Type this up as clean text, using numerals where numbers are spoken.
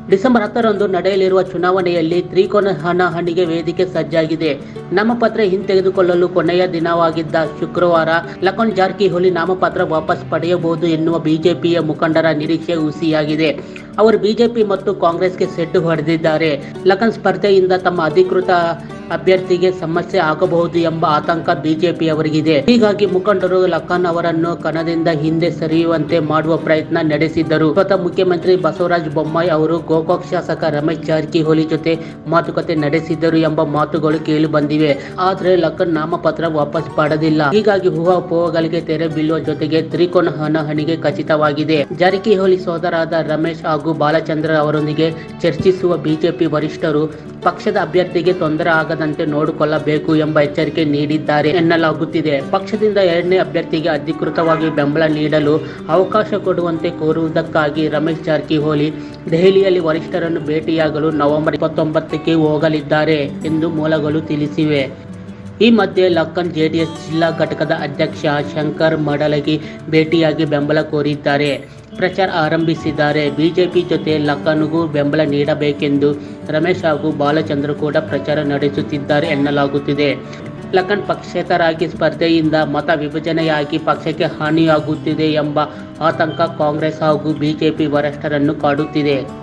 December 10ರಂದು ನಡೆಯಲಿರುವ ಚುನಾವಣೆಯಲ್ಲಿ ತ್ರಿಕೋನ ಹಣಾಹಣಿಗೆ ವೇದಿಕೆ ಸಜ್ಜಾಗಿದೆ. ನಾಮಪತ್ರ ಹಿಂತೆಗೆದುಕೊಳ್ಳಲು ಕೊನೆಯ ದಿನವಾಗಿದ್ದ ಶುಕ್ರವಾರ ಲಖನ್ ಜಾರಕಿಹೊಳಿ ನಾಮಪತ್ರ ವಾಪಸ್ ಪಡೆಯಬಹುದು ಎನ್ನುವ ಬಿಜೆಪಿಯ ಮುಖಂಡರ ನಿರೀಕ್ಷೆ ಹುಸಿಯಾಗಿದೆ. ಅವರು ಬಿಜೆಪಿ ಮತ್ತು ಕಾಂಗ್ರೆಸ್ಗೆ ಸೆಡ್ಡು ಹೊಡೆದಿದ್ದಾರೆ. ಲಖನ್ ಸ್ಪರ್ಧೆಯಿಂದ ತಮ್ಮ ಅಧಿಕೃತ ಅಭ್ಯರ್ಥಿಗೆ ಸಮಸ್ಯೆ ಆಗಬಹುದು ಎಂಬ ಆತಂಕ ಬಿಜೆಪಿಯವರಿಗಿದೆ. ಹೀಗಾಗಿ ಮುಖಂಡರು ಲಖನ್ ಅವರನ್ನು ಕಣದಿಂದ ಹಿಂದೆ ಸರಿಯುವಂತೆ ಮಾಡುವ ಪ್ರಯತ್ನ ನಡೆಸಿದ್ದರು. ಸ್ವತಃ ಮುಖ್ಯಮಂತ್ರಿ ಬಸವರಾಜ ಬೊಮ್ಮಾಯಿ ಅವರು ಗೋಕಾಕ್ ಶಾಸಕ ರಮೇಶ್ ಜಾರಕಿಹೊಳಿ ಜೊತೆ ಮಾತುಕತೆ ನಡೆಸಿದ್ದರು ಎಂಬ ಮಾತುಗಳು ಕೇಳಿ ಬಂದಿವೆ. ಆದರೆ ಲಖನ್ ನಾಮಪತ್ರ ವಾಪಸ್ ಪಡೆದಿಲ್ಲ. ಹೀಗಾಗಿ ಊಹಾಪೋಹಗಳಿಗೆ ತೆರೆ ಬೀಳುವ ಜೊತೆಗೆ ತ್ರಿಕೋನ ಹಣಾಹಣಿಗೆ ಖಚಿತವಾಗಿದೆ. ಜಾರಕಿಹೊಳಿ ಸೋದರಾದ ರಮೇಶ್ ಹಾಗೂ ಬಾಲಚಂದ್ರ ಅವರೊಂದಿಗೆ ಚರ್ಚಿಸುವ ಬಿಜೆಪಿ ವರಿಷ್ಠರು ಪಕ್ಷದ ಅಭ್ಯರ್ಥಿಗೆ ತೊಂದರೆ ಆಗದಂತೆ ನೋಡಿಕೊಳ್ಳಬೇಕು ಎಂಬ ಎಚ್ಚರಿಕೆ ನೀಡಿದ್ದಾರೆ ಎನ್ನಲಾಗುತ್ತಿದೆ. ಪಕ್ಷದಿಂದ ಎರಡನೇ ಅಭ್ಯರ್ಥಿಗೆ ಅಧಿಕೃತವಾಗಿ ಬೆಂಬಲ ನೀಡಲು ಅವಕಾಶ ಕೊಡುವಂತೆ ಕೋರುವುದಕ್ಕಾಗಿ ರಮೇಶ್ ಜಾರಕಿಹೊಳಿ ದೆಹಲಿಯಲ್ಲಿ ವರಿಷ್ಠರನ್ನು ಭೇಟಿಯಾಗಲು ನವೆಂಬರ್ 29ಕ್ಕೆ ಹೋಗಲಿದ್ದಾರೆ ಎಂದು ಮೂಲಗಳು ತಿಳಿಸಿವೆ. ಈ ಮಧ್ಯೆ ಲಖನ್ ಜೆಡಿಎಸ್ ಜಿಲ್ಲಾ ಘಟಕದ ಅಧ್ಯಕ್ಷ ಶಂಕರ್ ಮಡಲಗಿ ಭೇಟಿಯಾಗಿ ಬೆಂಬಲ ಕೋರಿದ್ದಾರೆ. ಪ್ರಚಾರ ಆರಂಭಿಸಿದ್ದಾರೆ. ಬಿಜೆಪಿ ಜೊತೆ ಲಖನ್ಗೂ ಬೆಂಬಲ ನೀಡಬೇಕೆಂದು ರಮೇಶ್ ಹಾಗೂ ಬಾಲಚಂದ್ರ ಕೂಡ ಪ್ರಚಾರ ನಡೆಸುತ್ತಿದ್ದಾರೆ ಎನ್ನಲಾಗುತ್ತಿದೆ. ಲಖನ್ ಪಕ್ಷೇತರಾಗಿ ಸ್ಪರ್ಧೆಯಿಂದ ಮತ ವಿಭಜನೆಯಾಗಿ ಪಕ್ಷಕ್ಕೆ ಹಾನಿಯಾಗುತ್ತಿದೆ ಎಂಬ ಆತಂಕ ಕಾಂಗ್ರೆಸ್ ಹಾಗೂ ಬಿಜೆಪಿ ವರಿಷ್ಠರನ್ನು ಕಾಡುತ್ತಿದೆ.